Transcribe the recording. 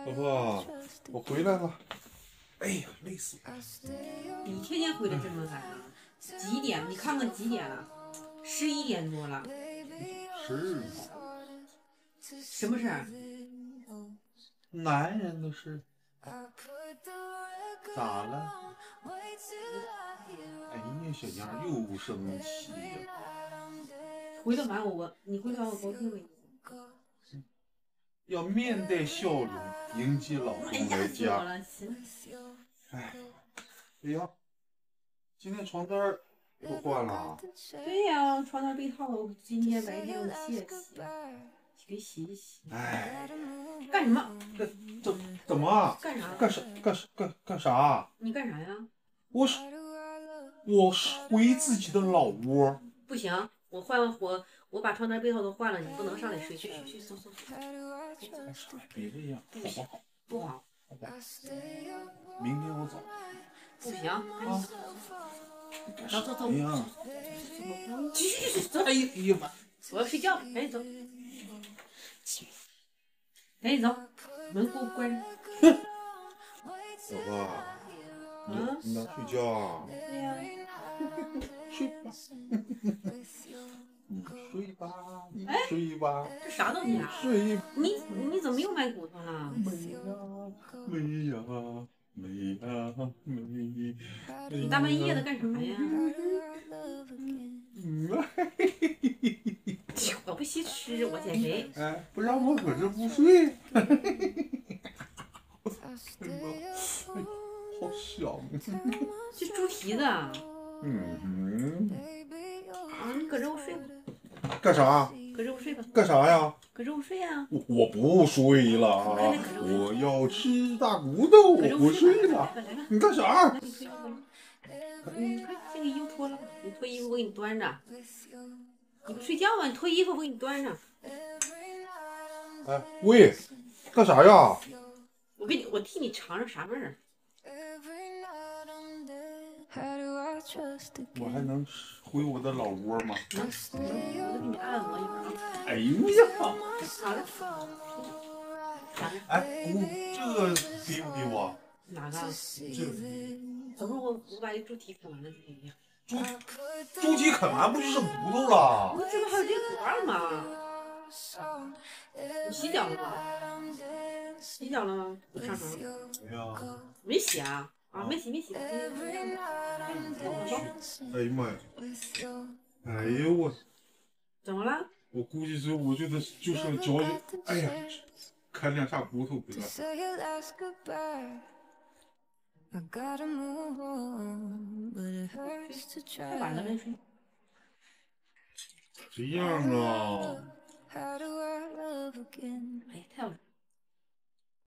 老婆，我回来了。哎呀，累死我了！ 你天天回来这么晚啊？几点？你看看几点了？11点多了。 事嘛， 什么事儿？ 男人的事。咋了？哎呀，小样又生气呀！ 回来晚你回来晚我高兴了一要面带笑容迎接老公哎来家。 呀死我了！行。 哎，哎呀，今天床单都换了。 对呀，床单被套我今天白天我洗了洗，给洗一洗。 哎， 干什么？ 怎么？ 干啥？ 干啥？ 你干啥呀？ 我是回自己的老窝。 不行，我把床单被套都换了，你不能上来睡。去，走。 别这样，好不好？ 不好。 好吧，明天我走。 不行，赶紧走。走。 哎呀， 去。 哎呀妈！ 我要睡觉了，赶紧走。赶紧走，门给我关上。 老婆，你哪睡觉啊？ 对呀。 睡吧，你睡吧。 这啥东西啊？ 睡。 你怎么又买骨头了？ 没呀。 你大半夜的干啥呀？我不稀吃，我减肥。 哎，不让我搁这不睡。好香。 这猪蹄子。你搁这我睡吧。 干啥？ 搁这我睡吧。 干啥呀？ 搁这我睡呀。 我不睡了啊！我要吃大骨头，我不睡了。你干啥？ 你快先给衣服脱了，你脱衣服我给你端着。你不睡觉吗？你脱衣服我给你端着。 哎，喂，干啥呀？ 我替你尝尝啥味儿。 我还能回我的老窝吗？ 能，我给你按摩一会儿。 哎呀！ 好了。 哎，姑，这个给不给我？ 哪个？ 这个。 等会儿我把这猪蹄啃完了就给你。 猪蹄啃完不就剩骨头了？ 这不还有这块吗？你洗脚了吗？洗脚了吗？上床。 哎呀， 没洗啊？没洗。 哎呀妈呀！哎呦我。 怎么了？ 我估计我觉得就剩脚。哎呀，啃两下骨头得了。 太晚了，没睡。 这样啊。